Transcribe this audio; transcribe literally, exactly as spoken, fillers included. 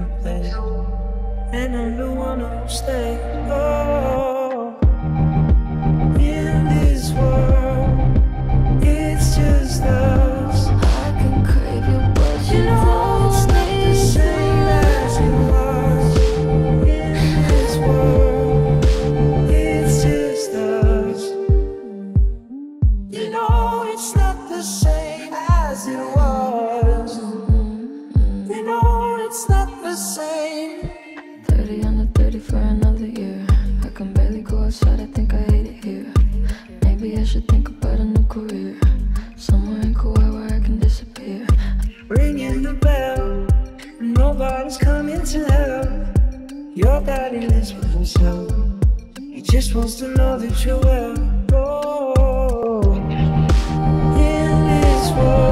place, and I'm the one who stays. Oh, in this world, it's just us. I can crave you, but you, you know it's not the same as it was. In this world, it's just us. You know it's not the same as it was. You know it's not the same. Thirty under thirty for another year. I can barely go outside, I think I hate it here. Maybe I should think about a new career, somewhere in Kauai where I can disappear. Ringing the bell, nobody's coming to help. Your daddy lives with himself. He just wants to know that you're well. Oh, in this world.